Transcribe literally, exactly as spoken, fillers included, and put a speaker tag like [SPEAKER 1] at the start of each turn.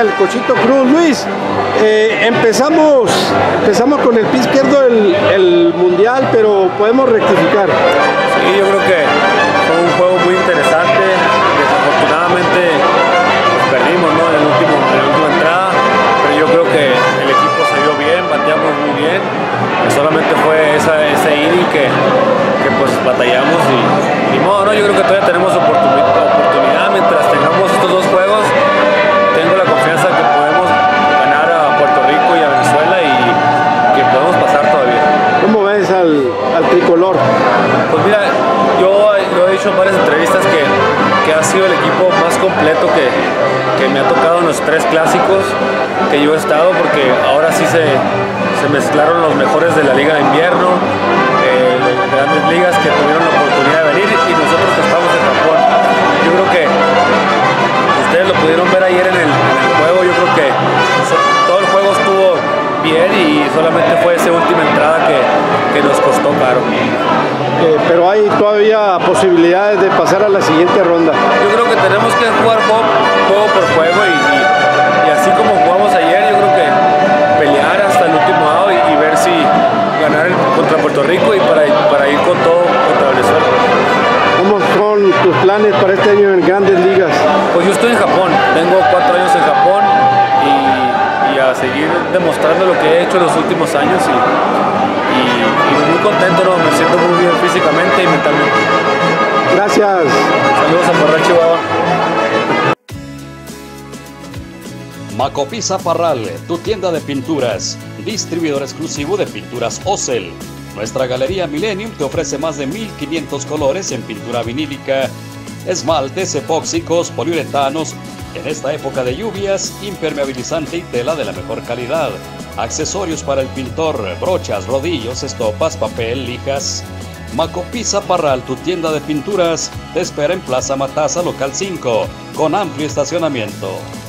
[SPEAKER 1] el Cochito Cruz. Luis, eh, empezamos, empezamos con el pie izquierdo el, el Mundial, pero podemos rectificar.
[SPEAKER 2] Sí, yo creo que fue un juego muy interesante. Desafortunadamente pues, perdimos, ¿no? en, el último, en la última entrada, pero yo creo que el equipo se vio bien, bateamos muy bien. Que solamente fue esa, ese inning que, que pues batallamos y ni modo, ¿no? Yo creo que todavía tenemos oportunidad, oportunidad mientras tengamos estos dos juegos. Tengo la confianza que podemos ganar a Puerto Rico y a Venezuela y que podemos pasar todavía.
[SPEAKER 1] ¿Cómo ves al, al tricolor?
[SPEAKER 2] Pues mira, yo lo he dicho en varias entrevistas que, que ha sido el equipo más completo que, que me ha tocado en los tres clásicos que yo he estado, porque ahora sí se, se mezclaron los mejores de la Liga de Invierno, eh, de grandes ligas que tuvieron la oportunidad de venir y nosotros que estamos en Japón. Yo creo que ustedes lo pudieron ver ayer en el, en el juego. Yo creo que todo el juego estuvo bien y solamente fue esa última entrada que, que nos costó caro.
[SPEAKER 1] Eh, pero hay todavía posibilidades de pasar a la siguiente ronda.
[SPEAKER 2] Yo creo que tenemos que jugar juego, juego por juego y, y, y así como jugamos ayer, yo creo que pelear hasta el último lado y, y ver si ganar el, contra Puerto Rico y para, para ir con todo contra Venezuela.
[SPEAKER 1] ¿Cómo son tus planes para este año en Grandes Ligas?
[SPEAKER 2] Pues yo estoy en Japón, tengo cuatro años en Japón y, y a seguir demostrando lo que he hecho en los últimos años y, y, y muy contento, ¿no? Me siento muy bien físicamente y mentalmente.
[SPEAKER 1] Gracias.
[SPEAKER 2] Saludos a Parral, Chihuahua.
[SPEAKER 3] Macopisa Parral, tu tienda de pinturas, distribuidor exclusivo de pinturas Ocel. Nuestra galería Millennium te ofrece más de mil quinientos colores en pintura vinílica, esmaltes, epóxicos, poliuretanos, en esta época de lluvias, impermeabilizante y tela de la mejor calidad, accesorios para el pintor, brochas, rodillos, estopas, papel, lijas. Macopisa Parral, tu tienda de pinturas, te espera en Plaza Matasa, local cinco, con amplio estacionamiento.